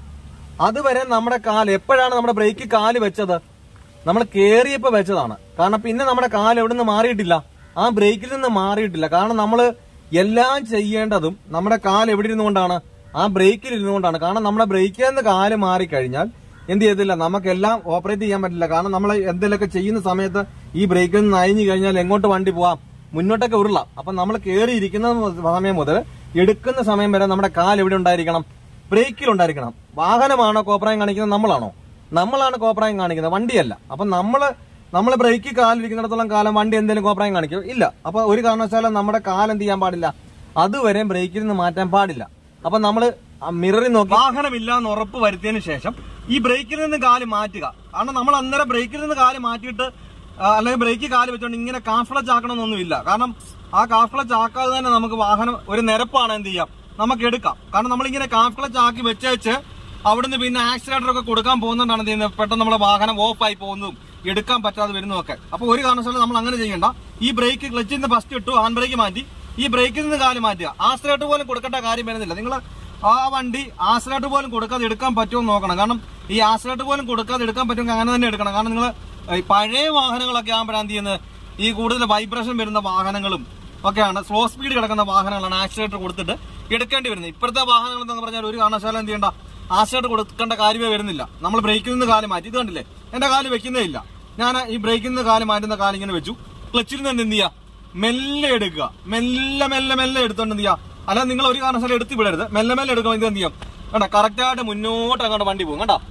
അതുവരെ നമ്മുടെ കാല് എപ്പോഴാണ് നമ്മുടെ ബ്രേക്കിൽ കാല് വെച്ചത്? നമ്മൾ കേറിയപ്പോ വെച്ചതാണ്. കാരണം പിന്നെ നമ്മുടെ കാല് എവിടെ നിന്ന് മാറിയിട്ടില്ല, ആ ബ്രേക്കിൽ നിന്ന് മാറിയിട്ടില്ല. കാരണം നമ്മൾ എല്ലാം ചെയ്യേണ്ടതും നമ്മുടെ കാല് എവിടെ ഇരുന്നുകൊണ്ടാണ്? ആ ബ്രേക്കിൽ ഇരുന്നുകൊണ്ടാണ്. കാരണം നമ്മുടെ ബ്രേക്കിൽ നിന്ന് കാല് മാറിക്കഴിഞ്ഞാൽ എന്ത് ചെയ്തില്ല, നമുക്കെല്ലാം ഓപ്പറേറ്റ് ചെയ്യാൻ പറ്റില്ല. കാരണം നമ്മൾ എന്തെങ്കിലുമൊക്കെ ചെയ്യുന്ന സമയത്ത് ഈ ബ്രേക്കിൽ നിന്ന് അയഞ്ഞു കഴിഞ്ഞാൽ എങ്ങോട്ട് വണ്ടി പോവാം? മുന്നോട്ടൊക്കെ ഉരുളാം. അപ്പൊ നമ്മൾ കയറിയിരിക്കുന്ന സമയം മുതൽ എടുക്കുന്ന സമയം വരെ നമ്മുടെ കാൽ എവിടെ ഉണ്ടായിരിക്കണം? ബ്രേക്കിൽ ഉണ്ടായിരിക്കണം. വാഹനമാണോ കോപ്രായം കാണിക്കുന്നത്? നമ്മളാണ് കോപ്രായം കാണിക്കുന്നത്, വണ്ടിയല്ല. അപ്പൊ നമ്മൾ ബ്രേക്കിൽ കാലിരിക്കുന്നിടത്തോളം കാലം വണ്ടി എന്തെങ്കിലും കോപ്രായം കാണിക്കുമോ? ഇല്ല. അപ്പൊ ഒരു കാരണവശാലും നമ്മുടെ കാൽ എന്ത് ചെയ്യാൻ പാടില്ല, അതുവരെ ബ്രേക്കിൽ നിന്ന് മാറ്റാൻ പാടില്ല. അപ്പൊ നമ്മൾ മിററിൽ നോക്കി വാഹനമില്ല എന്ന് ഉറപ്പ് വരുത്തിയതിനു ശേഷം ഈ ബ്രേക്കിൽ നിന്ന് കാല് മാറ്റുക. കാരണം നമ്മൾ അന്നേരം ബ്രേക്കിൽ നിന്ന് കാല് മാറ്റിയിട്ട് അല്ലെങ്കിൽ ബ്രേക്കിൽ കാല് വെച്ചോണ്ട് ഇങ്ങനെ കാഫ്ലച്ച് ആക്കണമെന്നൊന്നുമില്ല. കാരണം ആ കാഫ്ലച്ച് ആക്കാതെ തന്നെ നമുക്ക് വാഹനം ഒരു നിരപ്പാണ് എന്ത് ചെയ്യാം, നമുക്ക് എടുക്കാം. കാരണം നമ്മളിങ്ങനെ കാഫ്ലച്ച് ആക്കി വെച്ച് അവിടുന്ന് പിന്നെ ആക്സിലേറ്റർ ഒക്കെ കൊടുക്കാൻ പോകുന്നതുകൊണ്ടാണ് എന്ത് ചെയ്യുന്നത്, പെട്ടെന്ന് നമ്മുടെ വാഹനം ഓഫായി പോകുന്നതും എടുക്കാൻ പറ്റാതെ വരുന്നതൊക്കെ. അപ്പൊ ഒരു കാരണവശാലും നമ്മൾ അങ്ങനെ ചെയ്യേണ്ട. ഈ ബ്രേക്ക് ക്ലച്ചിൽ നിന്ന് ഫസ്റ്റ് ഇട്ടു, ഹാൻഡ് ബ്രേക്ക് മാറ്റി, ഈ ബ്രേക്കിൽ നിന്ന് കാല് മാറ്റുക. ആക്സിലേറ്റർ പോലും കൊടുക്കേണ്ട കാര്യം വരുന്നില്ല. നിങ്ങൾ ആ വണ്ടി ആക്സിലേറ്റർ പോലും കൊടുക്കാതെ എടുക്കാൻ പറ്റുമോ നോക്കണം. കാരണം ഈ ആക്സിലേറ്റർ പോലും കൊടുക്കാതെ എടുക്കാൻ പറ്റുമെങ്കിൽ അങ്ങനെ തന്നെ എടുക്കണം. കാരണം നിങ്ങൾ പഴയ വാഹനങ്ങളൊക്കെ ആകുമ്പോഴാണ് എന്ത് ചെയ്യുന്നത്, ഈ കൂടുതൽ വൈബ്രേഷൻ വരുന്ന വാഹനങ്ങളും ഒക്കെയാണ്, സ്ലോ സ്പീഡ് കിടക്കുന്ന വാഹനങ്ങളാണ് ആക്സിലേറ്റർ കൊടുത്തിട്ട് എടുക്കേണ്ടി വരുന്നത്. ഇപ്പോഴത്തെ വാഹനങ്ങൾ എന്ന് പറഞ്ഞാൽ ഒരു കാരണവശാലും എന്ത് ചെയ്യേണ്ട, ആക്സിലേറ്റർ കൊടുക്കേണ്ട കാര്യമേ വരുന്നില്ല. നമ്മൾ ബ്രേക്കിൽ നിന്ന് കാല് മാറ്റി, ഇത് കണ്ടില്ലേ, എന്റെ കാല് വെക്കുന്നേ ഇല്ല. ഞാൻ ഈ ബ്രേക്കിൽ നിന്ന് കാല് മാറ്റുന്ന കാലിങ്ങനെ വെച്ചു. ക്ലച്ചിൽ നിന്ന് എന്ത് ചെയ്യുക, മെല്ലെ എടുക്കുക. മെല്ലെ എടുത്തോണ്ട് എന്ത് ചെയ്യുക, അല്ലാതെ നിങ്ങൾ ഒരു കാരണവശാലും എടുത്ത് വിടരുത്. മെല്ലെ എടുക്കുമ്പോൾ ഇത് എന്ത് ചെയ്യാം, കണ്ടോ കറക്റ്റായിട്ട് മുന്നോട്ട് അങ്ങോട്ട് വണ്ടി പോകും കണ്ടോ.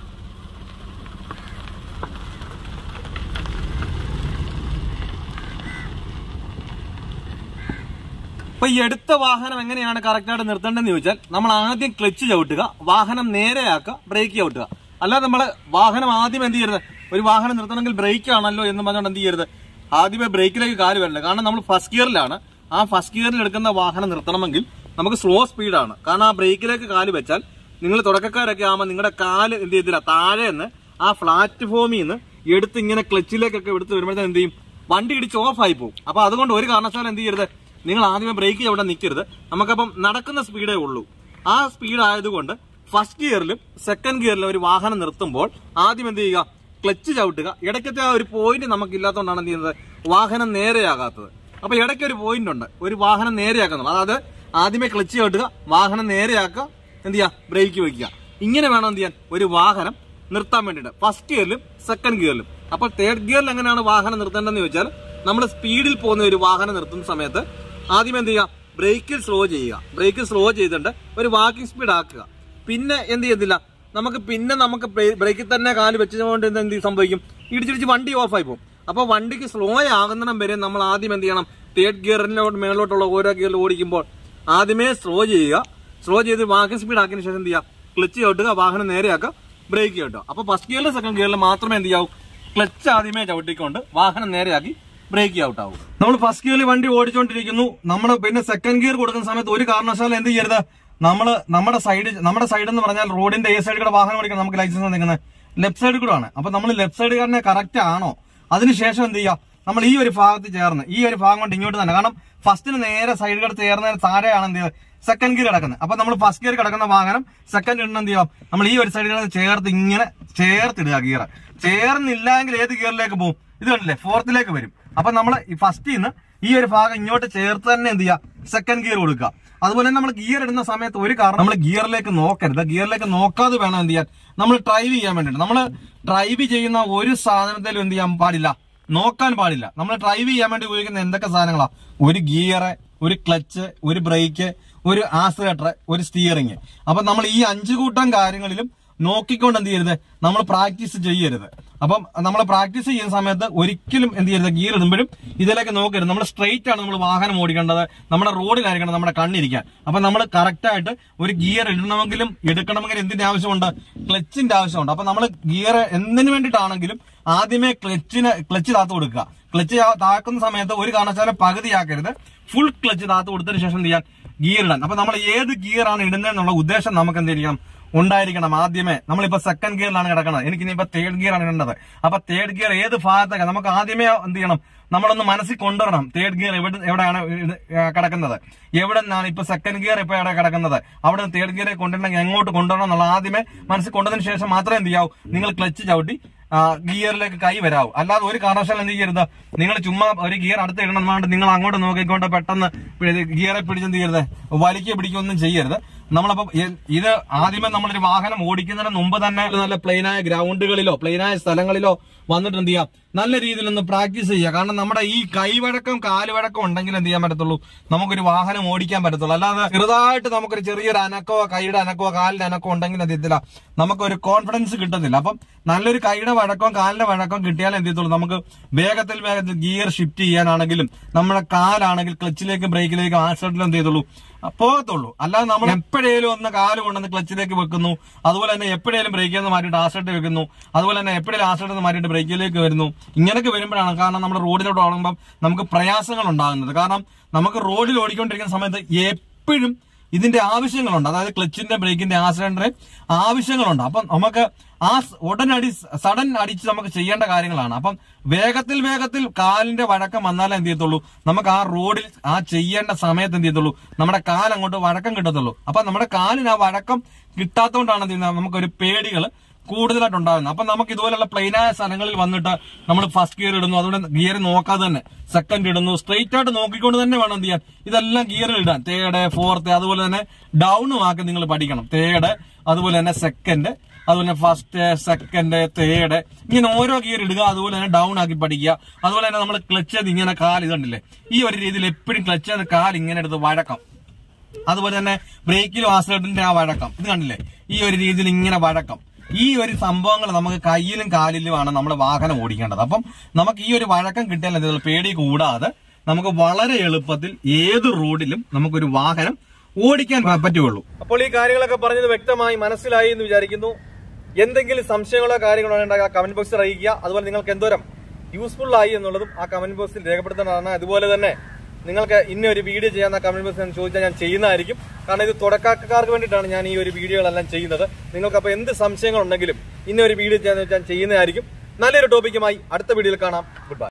അപ്പൊ ഈ എടുത്ത വാഹനം എങ്ങനെയാണ് കറക്റ്റായിട്ട് നിർത്തേണ്ടതെന്ന് ചോദിച്ചാൽ നമ്മൾ ആദ്യം ക്ലച്ച് ചവിട്ടുക, വാഹനം നേരെയാക്കുക, ബ്രേക്ക് ചവിട്ടുക. അല്ലാതെ നമ്മള് വാഹനം ആദ്യം എന്ത് ചെയ്യരുത്, ഒരു വാഹനം നിർത്തണമെങ്കിൽ ബ്രേക്ക് ആണല്ലോ എന്ന് പറഞ്ഞുകൊണ്ട് എന്ത് ചെയ്യരുത്, ആദ്യമേ ബ്രേക്കിലേക്ക് കാല് വരില്ല. കാരണം നമ്മൾ ഫസ്റ്റ് ഗിയറിലാണ്. ആ ഫസ്റ്റ് ഗിയറിൽ എടുക്കുന്ന വാഹനം നിർത്തണമെങ്കിൽ നമുക്ക് സ്ലോ സ്പീഡാണ്. കാരണം ആ ബ്രേക്കിലേക്ക് കാല് വെച്ചാൽ നിങ്ങൾ തുടക്കക്കാരൊക്കെ ആകുമ്പോൾ നിങ്ങളുടെ കാല് എന്ത് ചെയ്തില്ല, താഴെ നിന്ന് ആ പ്ലാറ്റ്ഫോമിൽ നിന്ന് എടുത്ത് ഇങ്ങനെ ക്ലച്ചിലേക്കൊക്കെ എടുത്ത് വരുമ്പോഴത്തേന് എന്ത് ചെയ്യും, വണ്ടി ഇടിച്ച് ഓഫായി പോകും. അപ്പൊ അതുകൊണ്ട് ഒരു കാരണവശാലും എന്ത് ചെയ്യരുത്, നിങ്ങൾ ആദ്യമേ ബ്രേക്ക് അവിടെ നിൽക്കരുത്. നമുക്കപ്പം നടക്കുന്ന സ്പീഡേ ഉള്ളൂ. ആ സ്പീഡ് ആയതുകൊണ്ട് ഫസ്റ്റ് ഗിയറിലും സെക്കൻഡ് ഗിയറിലും ഒരു വാഹനം നിർത്തുമ്പോൾ ആദ്യം എന്ത് ചെയ്യുക, ക്ലച്ച് ചവിട്ടുക. ഇടയ്ക്കത്തെ ആ ഒരു പോയിന്റ് നമുക്ക് ഇല്ലാത്തതുകൊണ്ടാണ് എന്ത് ചെയ്യുന്നത്, വാഹനം നേരെയാകാത്തത്. അപ്പൊ ഇടയ്ക്ക് ഒരു പോയിന്റ് ഉണ്ട്, ഒരു വാഹനം നേരെയാക്കുന്നത്. അതായത് ആദ്യമേ ക്ലച്ച് ചവിട്ടുക, വാഹനം നേരെയാക്കുക, എന്ത് ചെയ്യുക, ബ്രേക്ക് വയ്ക്കുക. ഇങ്ങനെ വേണം എന്ത് ചെയ്യാൻ ഒരു വാഹനം നിർത്താൻ വേണ്ടിയിട്ട്, ഫസ്റ്റ് ഗിയറിലും സെക്കൻഡ് ഗിയറിലും. അപ്പോൾ തേർഡ് ഗിയറിൽ എങ്ങനെയാണ് വാഹനം നിർത്തേണ്ടതെന്ന് ചോദിച്ചാൽ, നമ്മൾ സ്പീഡിൽ പോകുന്ന ഒരു വാഹനം നിർത്തുന്ന സമയത്ത് ആദ്യം എന്ത് ചെയ്യുക, ബ്രേക്കിൽ സ്ലോ ചെയ്യുക. ബ്രേക്കിൽ സ്ലോ ചെയ്തിട്ട് ഒരു വാക്കിംഗ് സ്പീഡ് ആക്കുക. പിന്നെ എന്ത് ചെയ്യത്തില്ല, നമുക്ക് ബ്രേക്കിൽ തന്നെ കാല് വെച്ചതുകൊണ്ട് എന്ത് സംഭവിക്കും, ഇടിച്ചിടിച്ച് വണ്ടി ഓഫായി പോകും. അപ്പൊ വണ്ടിക്ക് സ്ലോ ആകുന്നിടം വരെ നമ്മൾ ആദ്യം എന്ത് ചെയ്യണം, തേർഡ് ഗിയറിനോട് മേലോട്ടുള്ള ഓരോ ഗിയറിൽ ഓടിക്കുമ്പോൾ ആദ്യമേ സ്ലോ ചെയ്യുക. സ്ലോ ചെയ്ത് വാക്കിംഗ് സ്പീഡ് ആക്കിയതിനു ശേഷം എന്ത് ചെയ്യുക, ക്ലച്ച് ചവിട്ടുക, വാഹനം നേരെയാക്കുക, ബ്രേക്ക് ചവിട്ടുക. അപ്പൊ ഫസ്റ്റ് ഗിയറിലും സെക്കൻഡ് ഗിയറിലും മാത്രമേ എന്ത് ചെയ്യാവൂ, ക്ലച്ച് ആദ്യമേ ചവിട്ടിക്കൊണ്ട് വാഹനം നേരെയാക്കി ബ്രേക്ക് ഔട്ട് ആവും. നമ്മൾ ഫസ്റ്റ് ഗിയറിൽ വണ്ടി ഓടിച്ചുകൊണ്ടിരിക്കുന്നു, നമ്മൾ പിന്നെ സെക്കൻഡ് ഗിയർ കൊടുക്കുന്ന സമയത്ത് ഒരു കാരണവശാലും എന്ത് ചെയ്യരുത്, നമ്മുടെ സൈഡ് എന്ന് പറഞ്ഞാൽ റോഡിന്റെ ഏ സൈഡിൽ കൂടെ വാഹനം ഓടിക്കണം. നമുക്ക് ലൈസൻസ് നിൽക്കുന്നത് ലെഫ്റ്റ് സൈഡിൽ കൂടെ ആണ്. അപ്പൊ നമ്മൾ ലെഫ്റ്റ് സൈഡ് കാരനെ കറക്റ്റ് ആണോ, അതിനുശേഷം എന്ത് ചെയ്യുക, നമ്മൾ ഈ ഒരു ഭാഗത്ത് ചേർന്ന് ഈ ഒരു ഭാഗം കൊണ്ട് ഇങ്ങോട്ട് തന്നെ, കാരണം ഫസ്റ്റിന് നേരെ സൈഡ് കൂടെ ചേർന്നതിന് താഴെയാണ് എന്ത് ചെയ്യുക, സെക്കൻഡ് ഗിയർ കിടക്കുന്നത്. അപ്പൊ നമ്മൾ ഫസ്റ്റ് ഗിയർ കിടക്കുന്ന വാഹനം സെക്കൻഡ് ഗിയറിന് എന്ത് ചെയ്യാം, നമ്മൾ ഈ ഒരു സൈഡിൽ ചേർത്ത് ഇങ്ങനെ ചേർത്തിടുക. ഗിയർ ചേർന്നില്ലെങ്കിൽ ഏത് ഗിയറിലേക്ക് പോകും, ഇത് കണ്ടില്ലേ, ഫോർത്തിലേക്ക് വരും. അപ്പൊ നമ്മൾ ഈ ഫസ്റ്റിൽ നിന്ന് ഈ ഒരു ഭാഗം ഇങ്ങോട്ട് ചേർത്ത് തന്നെ എന്ത് ചെയ്യുക, സെക്കൻഡ് ഗിയർ കൊടുക്കുക. അതുപോലെ തന്നെ നമ്മൾ ഗിയർ ഇടുന്ന സമയത്ത് ഒരു കാരണം നമ്മൾ ഗിയറിലേക്ക് നോക്കരുത്. ഗിയറിലേക്ക് നോക്കാതെ വേണം എന്ത് ചെയ്യാൻ, നമ്മൾ ഡ്രൈവ് ചെയ്യാൻ വേണ്ടിയിട്ട്. നമ്മൾ ഡ്രൈവ് ചെയ്യുന്ന ഒരു സാധനത്തിലും എന്ത് ചെയ്യാൻ പാടില്ല, നോക്കാൻ പാടില്ല. നമ്മൾ ഡ്രൈവ് ചെയ്യാൻ വേണ്ടി ഉപയോഗിക്കുന്ന എന്തൊക്കെ സാധനങ്ങളാ, ഒരു ഗിയർ, ഒരു ക്ലച്ച്, ഒരു ബ്രേക്ക്, ഒരു ആക്സിലേറ്റർ, ഒരു സ്റ്റിയറിംഗ്. അപ്പൊ നമ്മൾ ഈ 5 കൂട്ടം കാര്യങ്ങളിലും നോക്കിക്കൊണ്ട് എന്ത് ചെയ്യരുത്, നമ്മൾ പ്രാക്ടീസ് ചെയ്യരുത്. അപ്പം നമ്മൾ പ്രാക്ടീസ് ചെയ്യുന്ന സമയത്ത് ഒരിക്കലും എന്ത് ചെയ്യരുത്, ഗിയർ ഇടുമ്പോഴും ഇതിലേക്ക് നോക്കരുത്. നമ്മൾ സ്ട്രെയിറ്റ് ആണ് നമ്മൾ വാഹനം ഓടിക്കേണ്ടത്, നമ്മുടെ റോഡിലായിരിക്കണം നമ്മുടെ കണ്ണിരിക്കാൻ. അപ്പൊ നമ്മൾ കറക്റ്റ് ആയിട്ട് ഒരു ഗിയർ ഇടണമെങ്കിലും എടുക്കണമെങ്കിലും എന്തിന്റെ ആവശ്യമുണ്ട്, ക്ലച്ചിന്റെ ആവശ്യമുണ്ട്. അപ്പൊ നമ്മൾ ഗിയർ എന്തിനു വേണ്ടിയിട്ടാണെങ്കിലും ആദ്യമേ ക്ലച്ച് താത്ത് കൊടുക്കുക. ക്ലച്ച് താക്കുന്ന സമയത്ത് ഒരു കാരണവശാലും പകുതിയാക്കരുത്, ഫുൾ ക്ലച്ച് താത്ത് കൊടുത്തതിന് ശേഷം എന്ത് ചെയ്യാൻ, ഗിയർ ഇടാൻ. അപ്പൊ നമ്മൾ ഏത് ഗിയർ ആണ് ഇടുന്നതെന്നുള്ള ഉദ്ദേശം നമുക്ക് എന്ത് ചെയ്യണം, ഉണ്ടായിരിക്കണം. ആദ്യമേ നമ്മളിപ്പോ സെക്കൻഡ് ഗിയറിലാണ് കിടക്കുന്നത്, എനിക്ക് ഇനിയിപ്പോ തേർഡ് ഗിയർ ആണ് ഇടേണ്ടത്. അപ്പൊ തേർഡ് ഗിയർ ഏത് ഭാഗത്തൊക്കെ നമുക്ക് ആദ്യമേ എന്ത് ചെയ്യണം, നമ്മളൊന്ന് മനസ്സിൽ കൊണ്ടുവരണം. തേർഡ് ഗിയർ എവിടെയാണ് കിടക്കുന്നത്, എവിടെ നിന്നാണ് ഇപ്പൊ സെക്കൻഡ് ഗിയർ ഇപ്പൊ എവിടെ കിടക്കുന്നത്, അവിടെ നിന്ന് തേർഡ് ഗിയറെ കൊണ്ടുവരണമെങ്കിൽ എങ്ങോട്ട് കൊണ്ടുവരണം എന്നുള്ള ആദ്യമേ മനസ്സിൽ കൊണ്ടതിന് ശേഷം മാത്രമേ എന്ത് ചെയ്യാവൂ, നിങ്ങൾ ക്ലച്ച് ചവിട്ടി ഗിയറിലേക്ക് കൈ വരാവൂ. അല്ലാതെ ഒരു കാരണവശാലും എന്ത് ചെയ്യരുത്, നിങ്ങൾ ചുമ്മാ ഒരു ഗിയർ അടുത്ത് ഇടണം വേണ്ട നിങ്ങൾ അങ്ങോട്ട് നോക്കിക്കൊണ്ട് പെട്ടെന്ന് ഗിയറെ പിടിച്ചെന്ത് ചെയ്യരുത്, പിടിക്കൊന്നും ചെയ്യരുത്. നമ്മളപ്പോ ഇത് ആദ്യമേ നമ്മളൊരു വാഹനം ഓടിക്കുന്നതിന് മുമ്പ് തന്നെ നല്ല പ്ലെയിനായ ഗ്രൗണ്ടുകളിലോ പ്ലെയിനായ സ്ഥലങ്ങളിലോ വന്നിട്ട് എന്ത് ചെയ്യാം, നല്ല രീതിയിൽ ഒന്ന് പ്രാക്ടീസ് ചെയ്യുക. കാരണം നമ്മുടെ ഈ കൈവഴക്കം കാലുവഴക്കം ഉണ്ടെങ്കിൽ എന്ത് ചെയ്യാൻ പറ്റത്തുള്ളൂ, നമുക്കൊരു വാഹനം ഓടിക്കാൻ പറ്റത്തുള്ളൂ. അല്ലാതെ ചെറുതായിട്ട് നമുക്കൊരു ചെറിയൊരു അനക്കോ കൈയുടെ അനക്കോ കാലിന്റെ അനക്കോ ഉണ്ടെങ്കിൽ എന്ത് ചെയ്യത്തില്ല, നമുക്കൊരു കോൺഫിഡൻസ് കിട്ടത്തില്ല. അപ്പം നല്ലൊരു കൈയുടെ വഴക്കവും കാലിന്റെ വഴക്കവും കിട്ടിയാൽ എന്ത് ചെയ്യത്തുള്ളൂ, നമുക്ക് വേഗത്തിൽ ഗിയർ ഷിഫ്റ്റ് ചെയ്യാനാണെങ്കിലും നമ്മുടെ കാലാണെങ്കിൽ ക്ലച്ചിലേക്കും ബ്രേക്കിലേക്കും ആക്സിഡന്റിലും എന്ത് ചെയ്തുള്ളൂ പോകത്തുള്ളൂ. അല്ലാതെ നമ്മൾ എപ്പോഴേലും ഒന്ന് കാല് കൊണ്ടുവന്ന് ക്ലച്ചിലേക്ക് വെക്കുന്നു, അതുപോലെ തന്നെ എപ്പോഴേലും ബ്രേക്കിൽ നിന്ന് മാറ്റിയിട്ട് ആക്സിഡന്റ് വെക്കുന്നു, അതുപോലെ തന്നെ എപ്പോഴേലും ആക്സിഡന്റ് നിന്ന് മാറ്റിയിട്ട് ബ്രേക്കിലേക്ക് വരുന്നു. ഇങ്ങനെയൊക്കെ വരുമ്പോഴാണ് കാരണം നമ്മുടെ റോഡിലോട്ട് ഓടുമ്പോൾ നമുക്ക് പ്രയാസങ്ങൾ ഉണ്ടാകുന്നത്. കാരണം നമുക്ക് റോഡിൽ ഓടിക്കൊണ്ടിരിക്കുന്ന സമയത്ത് എപ്പോഴും ഇതിന്റെ ആവശ്യങ്ങളുണ്ട്, അതായത് ക്ലച്ചിന്റെ ബ്രേക്കിന്റെ ആക്സിഡന്റിന്റെ ആവശ്യങ്ങളുണ്ട്. അപ്പം നമുക്ക് ആ സഡൻ അടിച്ച് നമുക്ക് ചെയ്യേണ്ട കാര്യങ്ങളാണ്. അപ്പം വേഗത്തിൽ കാലിന്റെ വഴക്കം വന്നാലേ എന്ത് ചെയ്യത്തുള്ളൂ, നമുക്ക് ആ റോഡിൽ ആ ചെയ്യേണ്ട സമയത്ത് എന്ത് ചെയ്യത്തുള്ളൂ, നമ്മുടെ കാലങ്ങോട്ട് വഴക്കം കിട്ടത്തുള്ളൂ. അപ്പൊ നമ്മുടെ കാലിന് ആ വഴക്കം കിട്ടാത്തതുകൊണ്ടാണ് എന്ത് ചെയ്യുന്നത്, നമുക്കൊരു പേടികൾ കൂടുതലായിട്ട് ഉണ്ടാകുന്നത്. അപ്പൊ നമുക്ക് ഇതുപോലുള്ള പ്ലെയിനായ സ്ഥലങ്ങളിൽ വന്നിട്ട് നമ്മൾ ഫസ്റ്റ് ഗിയർ ഇടുന്നു, അതുകൊണ്ട് ഗിയർ നോക്കാതെ തന്നെ സെക്കൻഡ് ഇടുന്നു, സ്ട്രെയിറ്റ് ആയിട്ട് നോക്കിക്കൊണ്ട് തന്നെ വേണം എന്ത് ചെയ്യാൻ, ഇതെല്ലാം ഗിയറിൽ ഇടാൻ. തേർഡ്, ഫോർത്ത്, അതുപോലെ തന്നെ ഡൗണും ആക്കി നിങ്ങൾ പഠിക്കണം. തേർഡ്, അതുപോലെ തന്നെ സെക്കൻഡ്, അതുപോലെ തന്നെ ഫസ്റ്റ്, സെക്കൻഡ്, തേർഡ്, ഇങ്ങനെ ഓരോ ഗിയർ ഇടുക. അതുപോലെ തന്നെ ഡൗൺ ആക്കി പഠിക്കുക. അതുപോലെ തന്നെ നമ്മൾ ക്ലച്ച് ഇങ്ങനെ കാൽ ഇതുണ്ടല്ലേ, ഈ ഒരു രീതിയിൽ എപ്പോഴും ക്ലച്ച് കാൽ ഇങ്ങനെ എടുത്ത് വഴക്കം അതുപോലെ തന്നെ ബ്രേക്കിലും ആക്സിലേറ്ററിന്റെ ആ വഴക്കം, ഇത് കണ്ടില്ലേ, ഈ ഒരു രീതിയിൽ ഇങ്ങനെ വഴക്കം. ഈ ഒരു സംഭവങ്ങൾ നമുക്ക് കയ്യിലും കാലിലുമാണ് നമ്മൾ വാഹനം ഓടിക്കേണ്ടത്. അപ്പം നമുക്ക് ഈ ഒരു വഴക്കം കിട്ടിയാൽ എന്തെങ്കിലും പേടി കൂടാതെ നമുക്ക് വളരെ എളുപ്പത്തിൽ ഏത് റോഡിലും നമുക്കൊരു വാഹനം ഓടിക്കാൻ പറ്റുള്ളൂ. അപ്പോൾ ഈ കാര്യങ്ങളൊക്കെ പറഞ്ഞത് വ്യക്തമായി മനസ്സിലായി എന്ന് വിചാരിക്കുന്നു. എന്തെങ്കിലും സംശയങ്ങളോ കാര്യങ്ങളോ ഉണ്ടെങ്കിൽ ആ കമന്റ് ബോക്സിൽ അറിയിക്കുക. അതുപോലെ നിങ്ങൾക്ക് എന്തോരം യൂസ്ഫുൾ ആയി എന്നുള്ളതും ആ കമന്റ് ബോക്സിൽ രേഖപ്പെടുത്തേണ്ടതാണ്. അതുപോലെ തന്നെ നിങ്ങൾക്ക് ഇന്നൊരു വീഡിയോ ചെയ്യാൻ കമന്റ് ബോക്സിൽ ചോദിച്ചാൽ ഞാൻ ചെയ്യുന്നതായിരിക്കും. കാരണം ഇത് തുടക്കക്കാർക്ക് വേണ്ടിയിട്ടാണ് ഞാൻ ഈ ഒരു വീഡിയോകളെല്ലാം ചെയ്യുന്നത്. നിങ്ങൾക്ക് അപ്പോൾ എന്ത് സംശയങ്ങൾ ഉണ്ടെങ്കിലും ഇന്നൊരു വീഡിയോ ചെയ്യാന്ന് വെച്ചാൽ ചെയ്യുന്നതായിരിക്കും. നല്ലൊരു ടോപ്പിക്കുമായി അടുത്ത വീഡിയോയിൽ കാണാം. Good by.